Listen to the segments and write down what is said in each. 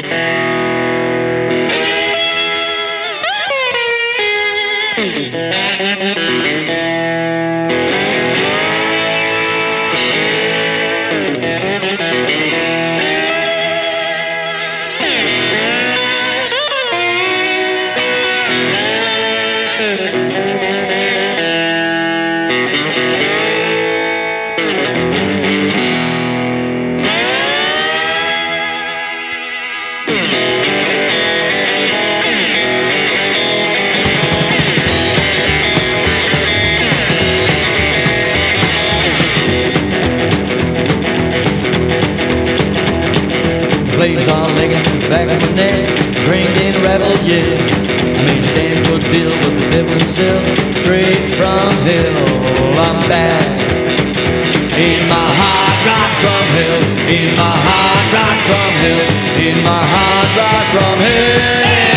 Flames are licking back of my neck, drinking rebel, yeah. I made a damn good deal with the devil himself, straight from hell. I'm back in my heart, right from hell. In my heart, right from hell. In my heart, right from hell.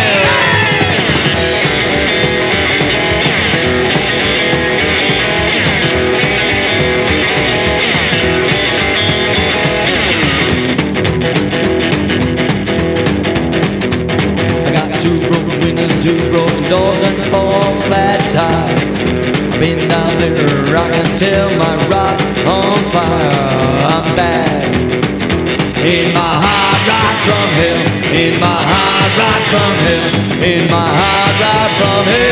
Two broken windows, two broken doors, and 4 flat tires. I've been down there rocking till my rock on fire. I'm back in my heart, right from hell. In my heart, right from hell. In my heart, right from hell.